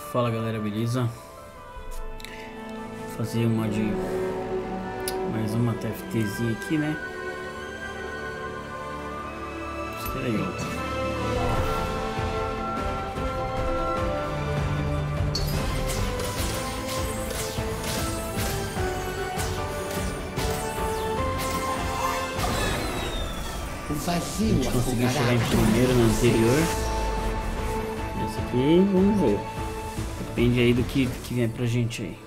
Fala galera, beleza? Vou fazer uma de mais uma TFTzinha aqui, né? Espera aí, ó. Vazio, Consegui chegar em primeiro no anterior. Esse aqui, vamos ver. Depende aí do que vem pra gente aí.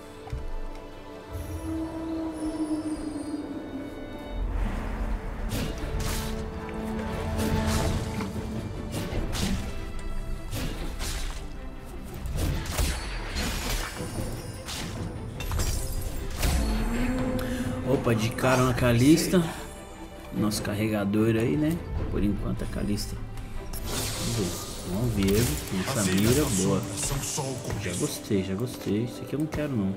Opa, de cara na Calista. Nosso carregador aí, né? Por enquanto a Calista. Vamos ver. Essa mira, boa. Já gostei, já gostei. Isso aqui eu não quero não.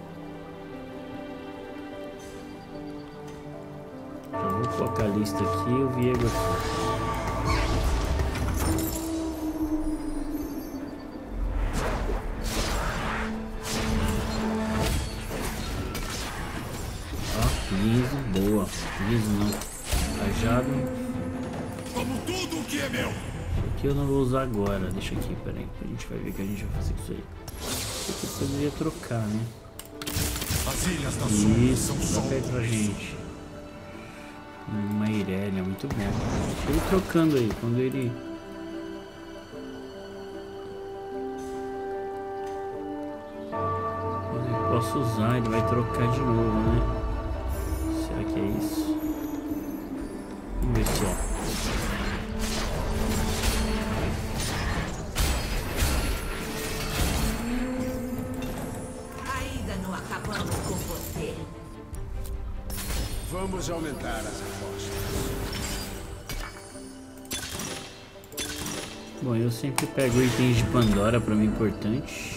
Já vou pôr a Calista aqui e o Viego aqui. Liso, boa. Liso não. Cajado. Como tudo o que é meu. Aqui eu não vou usar agora. Deixa aqui, peraí. A gente vai ver o que a gente vai fazer com isso aí. Isso aqui poderia trocar, né? As ilhas da sombra Isso, são dá só pra ir pra gente. Uma Irelia, muito bom. Deixa ele trocando aí. Quando ele... Quando eu posso usar, ele vai trocar de novo, né? Será que é isso? Vamos ver só. Ainda não acabamos com você. Vamos aumentar as apostas. Bom, eu sempre pego itens de Pandora, pra mim é importante.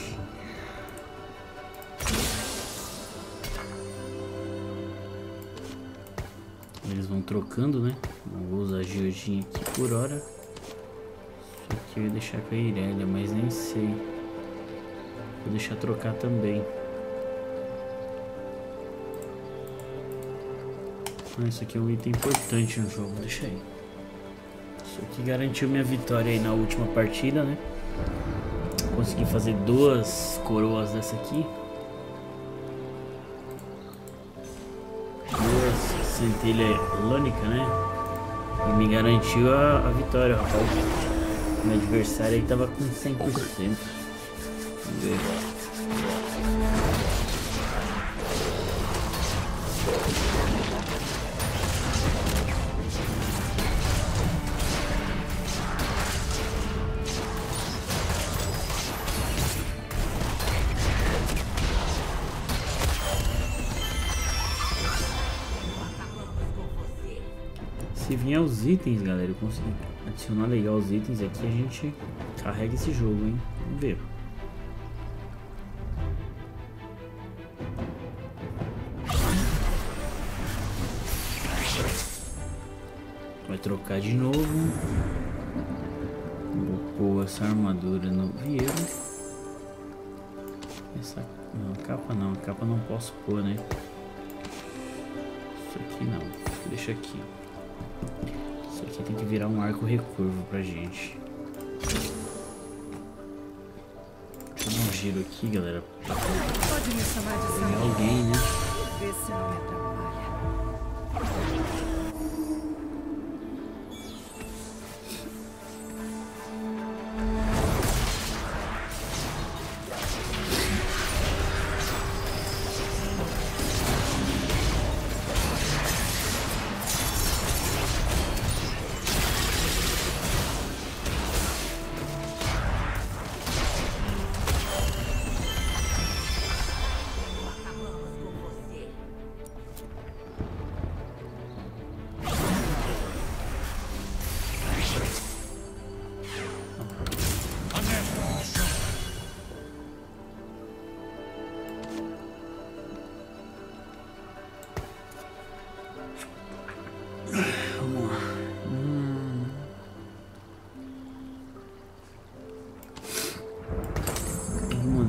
Eles vão trocando, né? Eu vou usar a Geodinha aqui por hora. Isso aqui eu ia deixar com a Irelia, mas nem sei. Vou deixar trocar também. Ah, isso aqui é um item importante no jogo, deixa aí. Isso aqui garantiu minha vitória aí na última partida, né? Consegui fazer 2 coroas dessa aqui. Centelha lônica, né? E me garantiu a vitória, rapaz. Meu adversário aí tava com 100%. Vamos ver. Se vier os itens, galera, eu consegui adicionar legal os itens aqui, a gente carrega esse jogo, hein? Vamos ver. Vai trocar de novo. Vou pôr essa armadura no Viego. Essa não, a capa não posso pôr, né? Isso aqui não, deixa aqui. Isso aqui tem que virar um arco recurvo pra gente. Deixa eu dar um giro aqui, galera. Pode me chamar de Pegar alguém, né? Vê se não me atrapalha.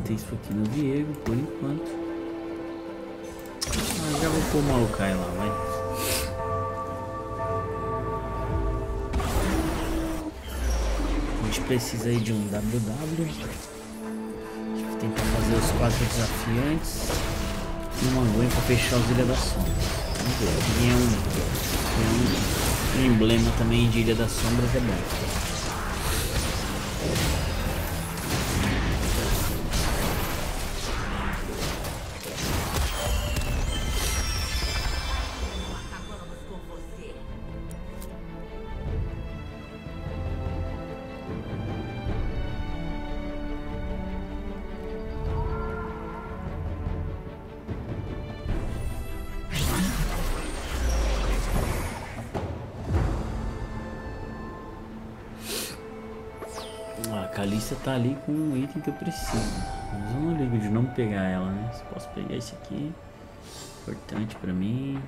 manter isso aqui no Viego por enquanto. Mas já vou pôr o Maokai lá, vai. A gente precisa aí de um WW. Tentar fazer os 4 desafiantes e uma Gwen para fechar os Ilha da Sombra. Vamos ver, aqui é um emblema também de Ilha das Sombras, é bom. A Calista tá ali com um item que eu preciso, mas eu não ligo de não pegar ela, né? Se posso pegar esse aqui, importante pra mim.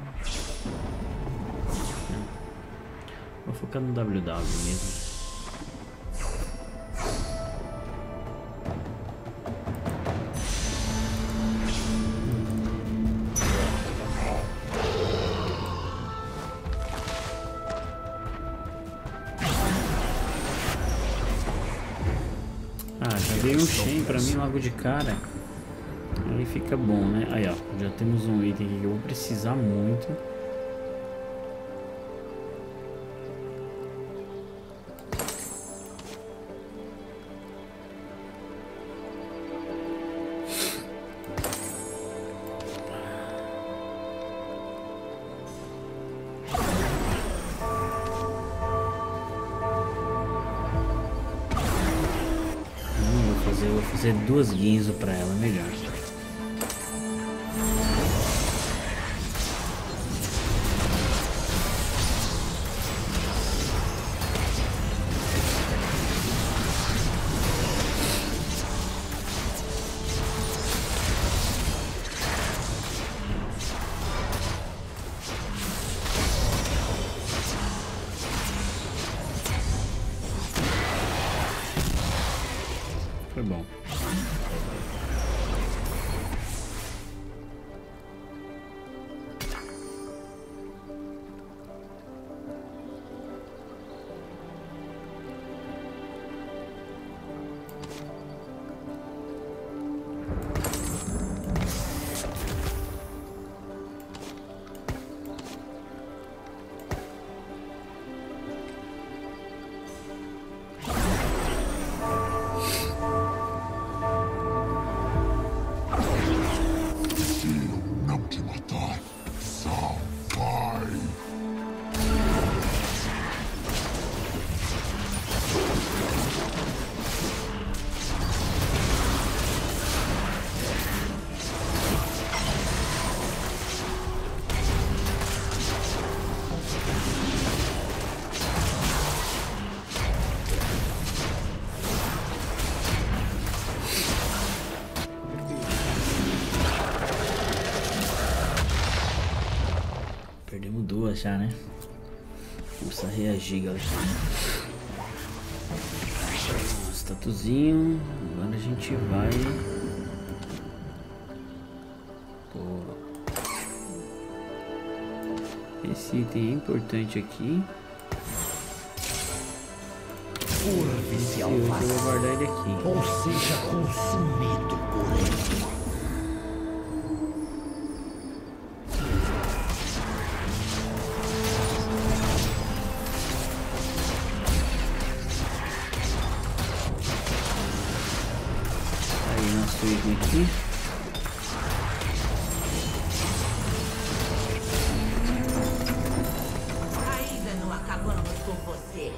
Vou focar no WW mesmo. Já veio um Shen pra mim logo de cara. Aí fica bom, né? Aí ó, já temos um item aqui que eu vou precisar muito. Vou fazer 2 Guinzo pra ela, melhor. Foi bom. Perdemos 2 já, né? Precisa reagir, galera. Statuzinho. Agora a gente vai... Pô. Esse item é importante aqui. Esse eu vou guardar ele aqui. Ou seja, consumido por ele. Nosso item aqui. Ainda não acabamos com você.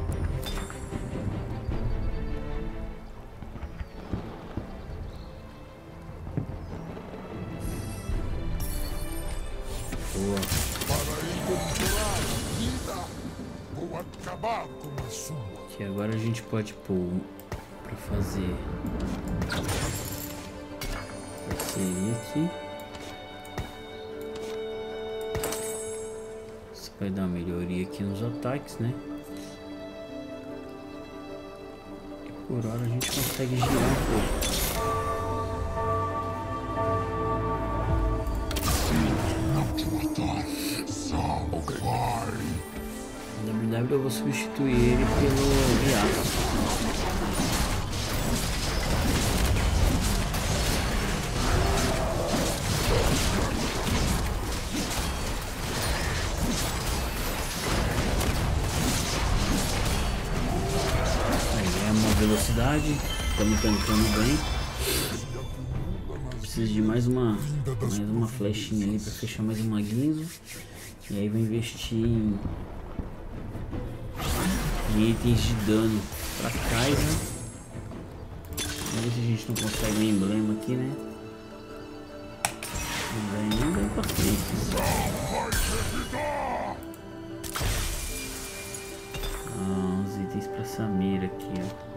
Boa. Para encontrar vida, vou acabar com a sua. Que agora a gente pode pôr pra fazer parceria aqui. Isso vai dar uma melhoria aqui nos ataques, né? E por hora a gente consegue girar um pouco. W eu vou substituir ele pelo Yasuo. Aí é uma velocidade, estamos tancando bem. Preciso de mais uma flechinha ali para fechar mais uma guinzo. E aí vou investir em itens de dano para Kai'Sa. Vamos ver se a gente não consegue um emblema aqui, né? Não vem pra frente. Os itens para Samira aqui, ó.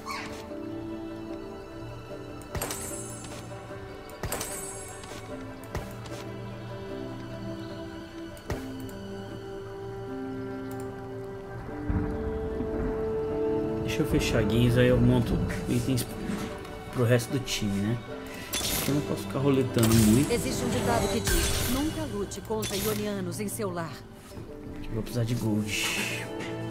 Deixa eu fechar guinhos, aí eu monto itens pro resto do time, né? Eu não posso ficar roletando muito. Existe um ditado que diz: nunca lute contra ionianos em seu lar. Eu vou precisar de gold.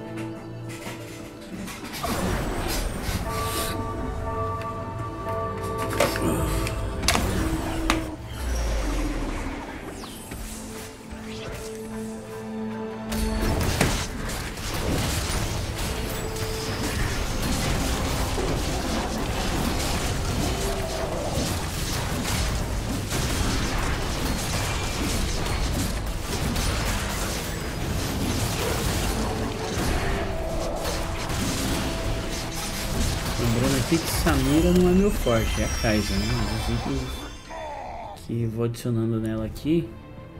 Lembrando aqui que Samira não é meu forte, é a Kai'Sa, né? Os itens que vou adicionando nela aqui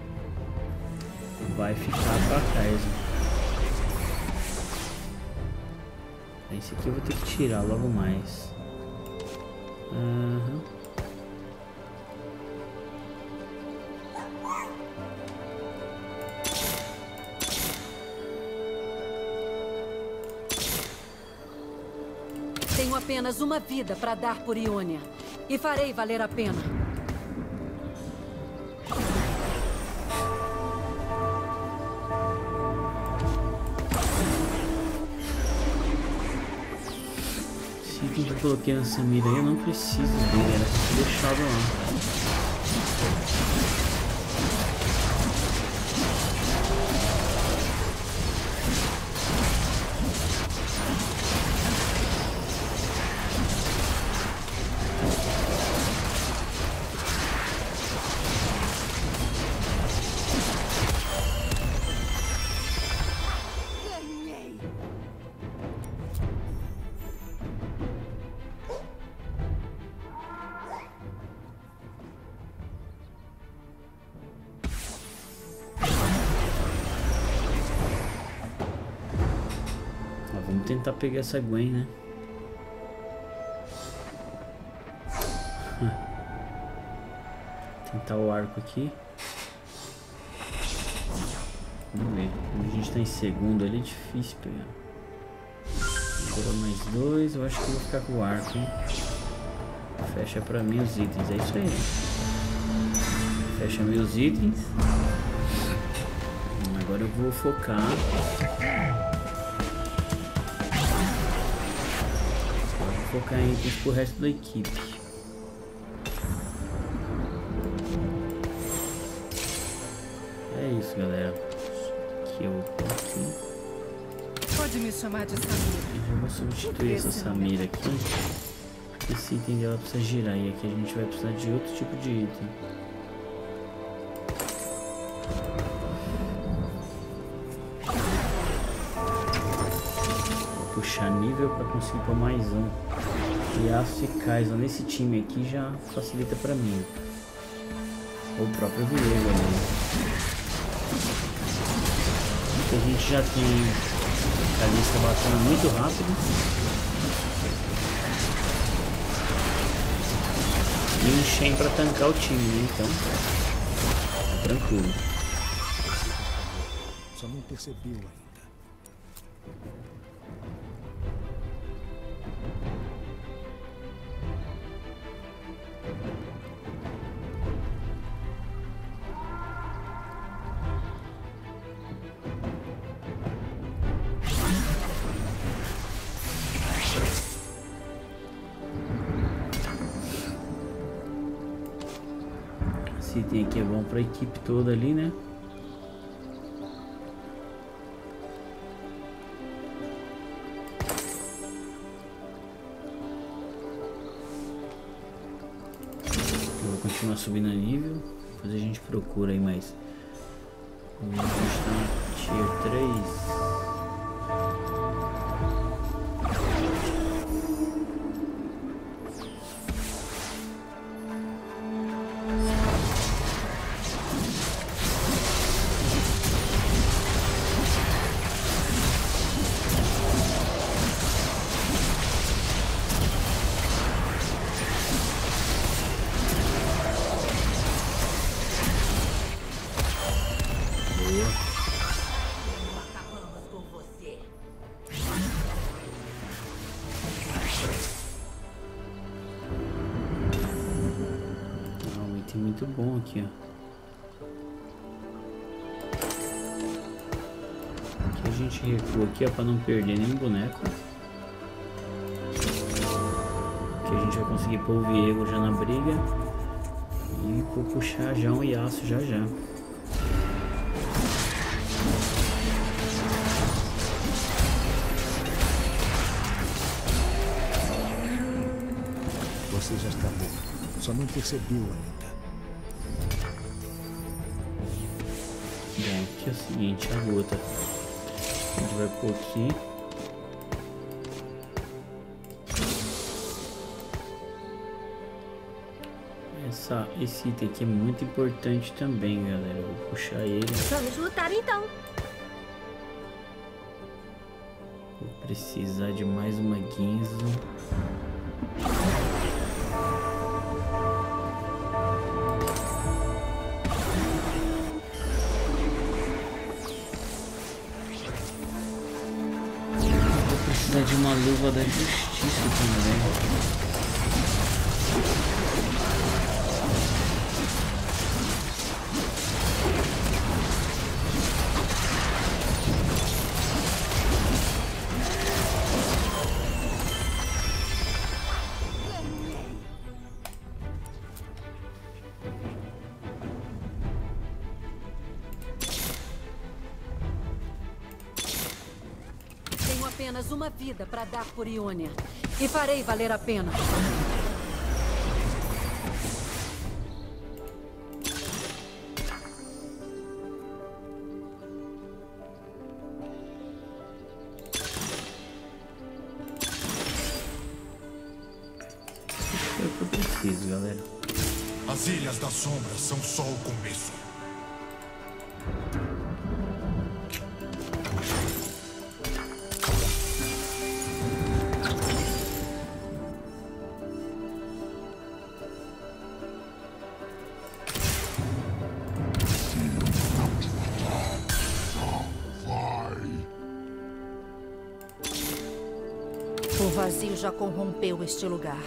vai ficar pra Kai'Sa. Esse aqui eu vou ter que tirar logo mais. Tenho apenas uma vida para dar por Ionia. E farei valer a pena. Esse item que eu coloquei na Samira aí, eu não preciso dele, era só deixado lá. Vamos tentar pegar essa Gwen, né? Tentar o arco aqui. Vamos ver. Como a gente tá em segundo ali, é difícil pegar. Agora mais 2. Eu acho que eu vou ficar com o arco, hein? Fecha pra mim os itens. É isso aí. Fecha meus itens. Agora eu vou focar. Focar em itens pro resto da equipe. É isso, galera. Aqui eu vou aqui. Pode me chamar de Samira. Eu já vou substituir essa Samira aqui. Esse item dela precisa girar e aqui a gente vai precisar de outro tipo de item. Vou puxar nível para conseguir pôr mais um. Yasuo e Kai'Sa nesse time aqui já facilita pra mim. Ou o próprio Viego ali. A gente já tem a lista batendo muito rápido. E um Shen pra tancar o time, né? Então, tá tranquilo. Só não percebeu ainda. Esse item aqui é bom pra equipe toda ali, né? Eu vou continuar subindo a nível. Depois a gente procura aí mais. A gente tá no Tier 3. Acabamos com você. Um item muito bom aqui, ó. Aqui a gente recua aqui, ó, pra não perder nenhum boneco. Aqui a gente vai conseguir pôr o Viego já na briga. E vou puxar já um Yasuo já. Você já está morto. Só não percebeu ainda. Bom, aqui é o seguinte, a luta. A gente vai pôr aqui. Esse item aqui é muito importante também, galera. Eu vou puxar ele. Vamos lutar então. Vou precisar de mais uma Guinzo. Vou precisar de uma luva da justiça também. Tenho apenas uma vida para dar por Ionia. E farei valer a pena. É o que eu preciso, galera. As Ilhas da Sombra são só o começo. O vazio já corrompeu este lugar.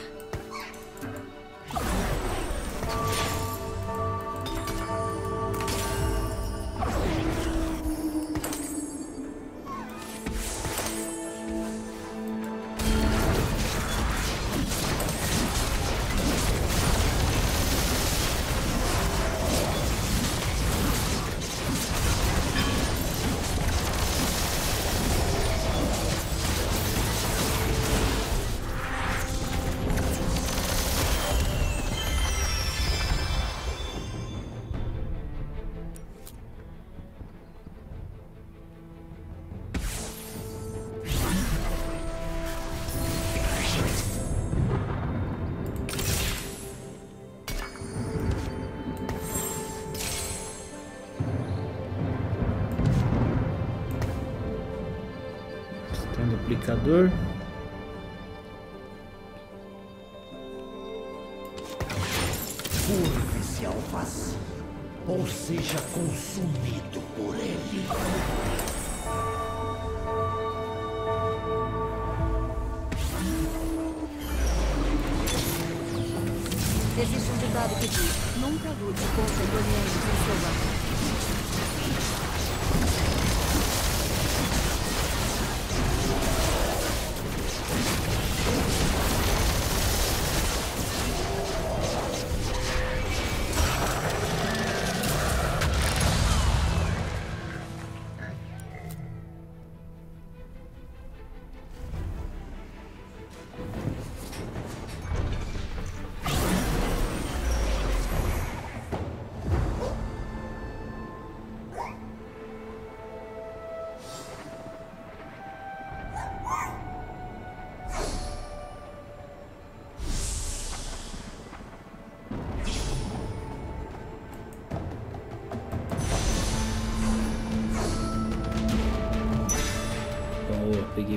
Tem um duplicador. Curve-se ao vazio, ou seja consumido por ele. Existe um ditado que diz: nunca lute contra Ionianos em seu lar.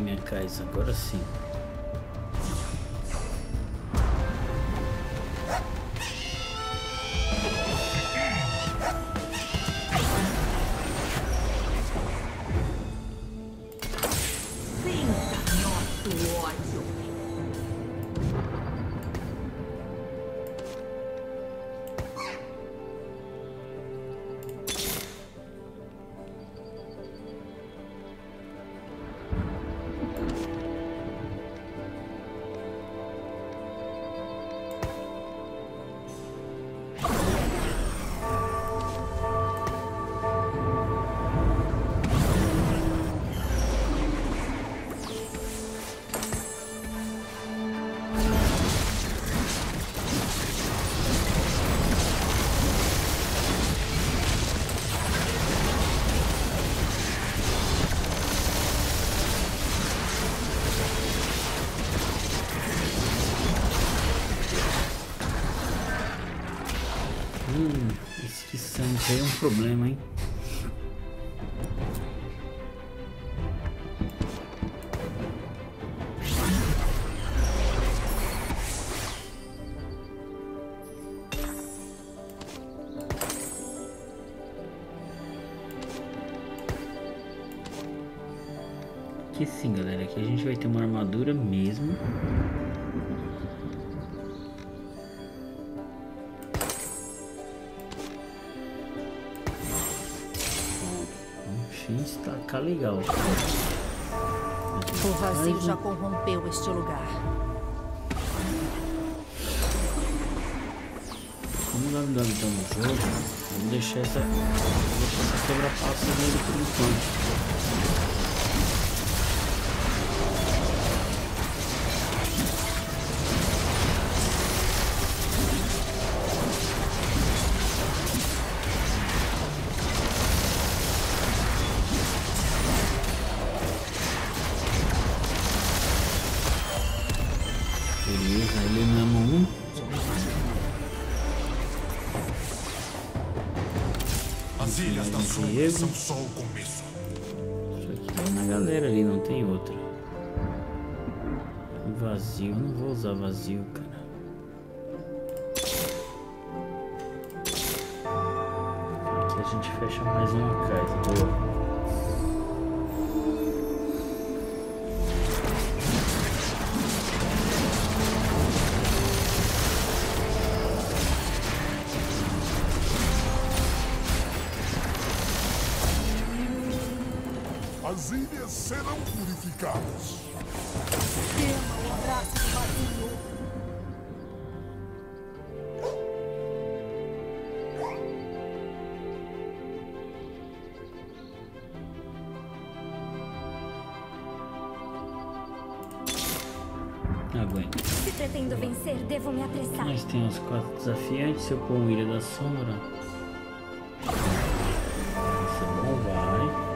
minha Kais, agora sim. Sinta nosso ódio. Esse sangue aí é um problema, hein? Aqui sim, galera, aqui a gente vai ter uma armadura mesmo. Está legal. O vazio já corrompeu este lugar. Como nós não estamos no jogo, vamos deixar essa quebra-passa nele por enquanto. Beleza, eliminamos um. As ilhas da sombra são só o começo. Isso aqui é na galera ali, não tem outra. Vazio, não vou usar vazio, cara. Aqui a gente fecha mais uma casa, boa. As ilhas serão purificadas. Tema o abraço do vazio. Aguenta. Se pretendo vencer, devo me apressar. Nós temos 4 desafiantes. Se eu pôr um Ilha da Sombra, esse não vai.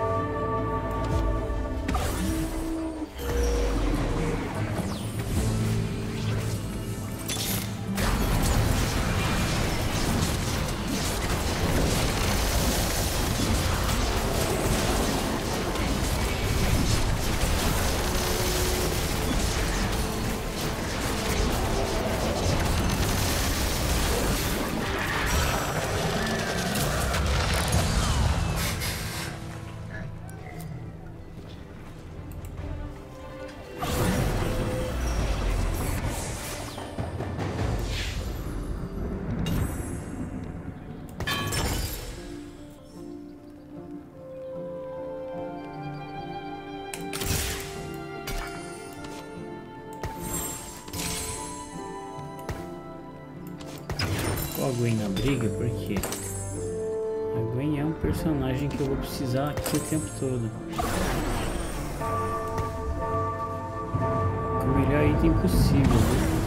A Gwen na briga, porque a Gwen é um personagem que eu vou precisar aqui o tempo todo. Com o melhor item possível, viu?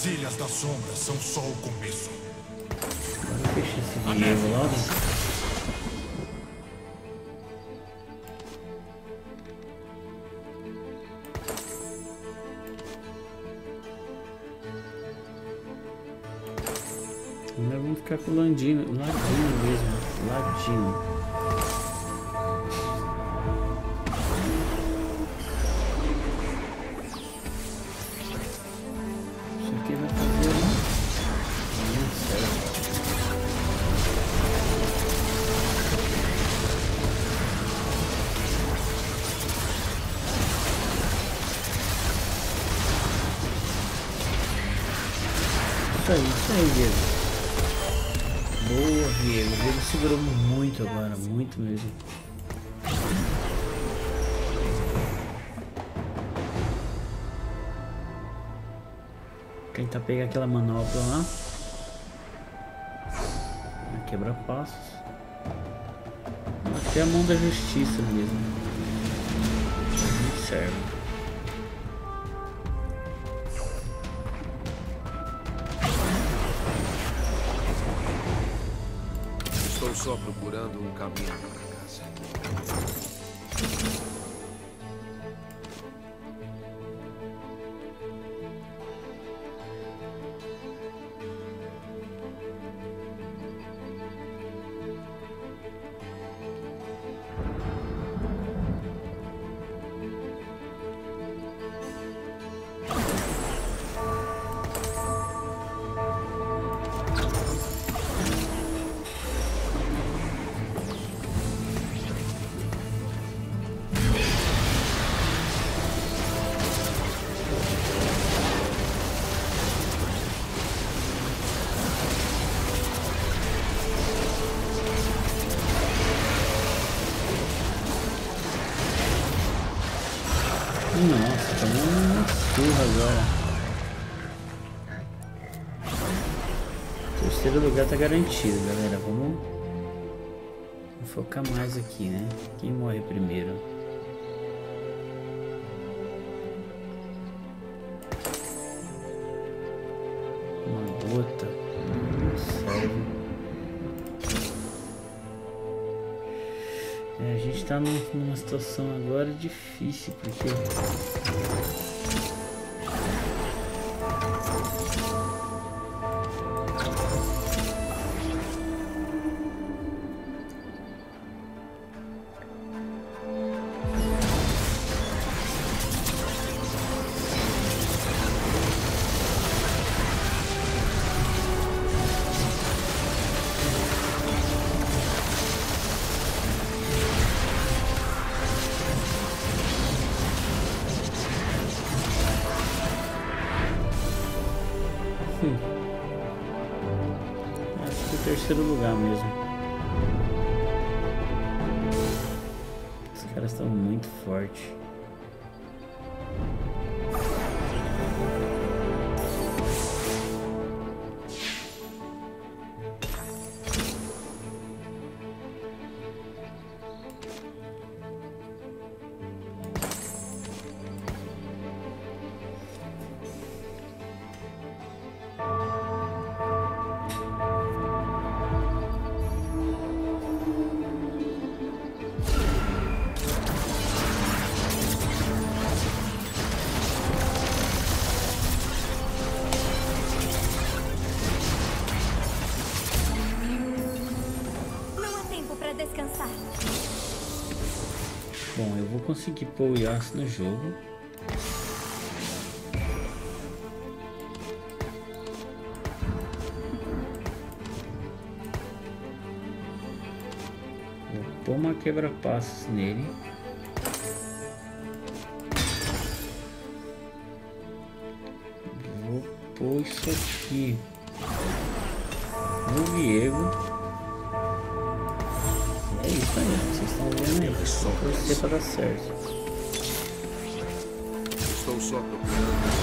As Ilhas da Sombra são só o começo. Agora fecha esse Viego logo. Ainda vamos ficar com o Ladino mesmo. Ladino. Isso aqui vai fazer certo. Isso aí, Diego. Boa, Viego. O Viego segurou muito agora, muito mesmo. Tentar pegar aquela manopla lá. Quebra-passos. Até a mão da justiça mesmo. Não serve. Estou só procurando um caminho para casa. Nossa, tomou uma surra agora. Terceiro lugar tá garantido, galera. Vamos focar mais aqui, né? Quem morre primeiro? Uma gota. Serve. A gente tá numa situação agora difícil, porque acho que é o terceiro lugar mesmo. Os caras estão muito fortes. Descansar. Bom, eu vou conseguir pôr o Yasuo no jogo. Vou pôr uma quebra-passos nele. Vou pôr isso aqui no Viego. É isso aí, vocês estão vendo aí. Só torcer para dar certo. Estou só procurando.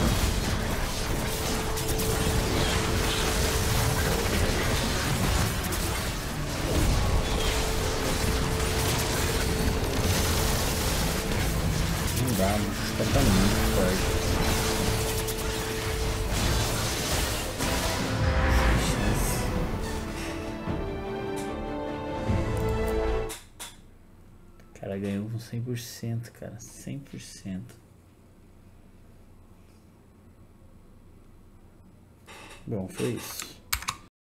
Não dá, mas esse cara tá muito forte. cara ganhou com 100%, cara. 100%. Bom, foi isso.